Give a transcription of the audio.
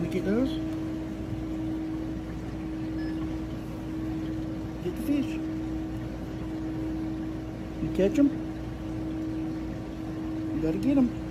like it does. Get the fish. You catch them, you gotta get them.